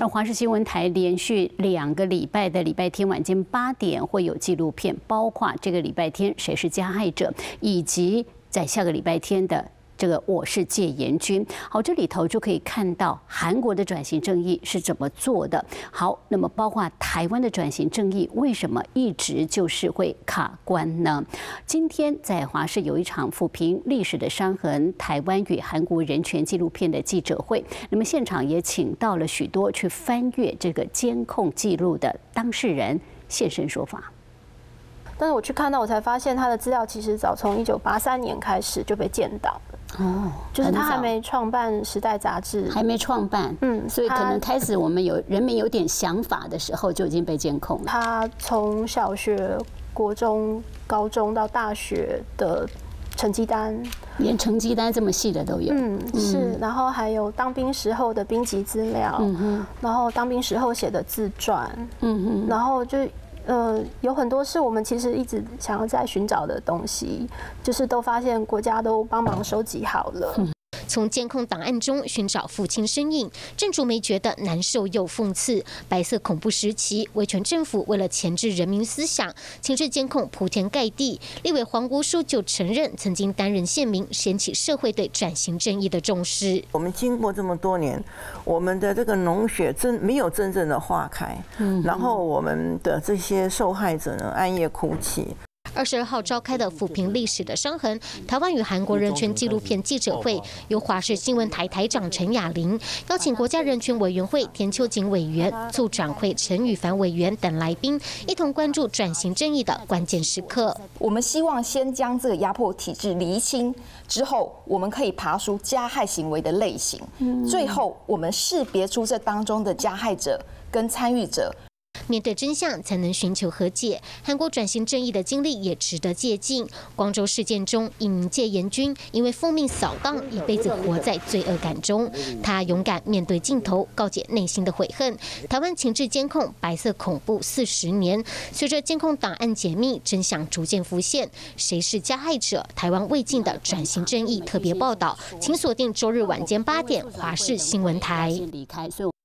而华视新闻台连续2个礼拜的礼拜天晚间8点会有纪录片，包括这个礼拜天谁是加害者，以及在下个礼拜天的这个我是戒严军。好，这里头就可以看到韩国的转型正义是怎么做的。好，那么包括台湾的转型正义为什么一直就是会卡关呢？今天在华视有一场抚平历史的伤痕台湾与韩国人权纪录片的记者会，那么现场也请到了许多去翻阅这个监控记录的当事人现身说法。 但是我去看到，我才发现他的资料其实早从1983年开始就被建档了。哦，就是他还没创办《时代》杂志， 还没创办，所以可能开始我们人民有点想法的时候就已经被监控了。 他从小学、国中、高中到大学的成绩单， 连成绩单这么细的都有。 是，然后还有当兵时候的兵籍资料，然后当兵时候写的自传，然后就。有很多是我们其实一直想要在寻找的东西，就是都发现国家都帮忙收集好了。 从监控档案中寻找父亲身影，郑竹梅觉得难受又讽刺。白色恐怖时期，威权政府为了钳制人民思想，情治监控铺天盖地。立委黄国书就承认，曾经担任县民，掀起社会对转型正义的重视。 我们经过这么多年，我们的这个脓血没有真正的化开，然后我们的这些受害者呢，暗夜哭泣。 22号召开的抚平历史的伤痕台湾与韩国人权纪录片记者会，由华视新闻台台长陈雅玲邀请国家人权委员会田秋瑾委员、促转会陈宇凡委员等来宾，一同关注转型正义的关键时刻。 我们希望先将这个压迫体制厘清之后，我们可以爬出加害行为的类型，最后我们识别出这当中的加害者跟参与者。 面对真相，才能寻求和解。韩国转型正义的经历也值得借鉴。光州事件中，一名戒严军因为奉命扫荡，一辈子活在罪恶感中。他勇敢面对镜头，告解内心的悔恨。台湾情治监控白色恐怖40年，随着监控档案解密，真相逐渐浮现。谁是加害者？台湾未尽的转型正义特别报道，请锁定周日晚间8点，华视新闻台。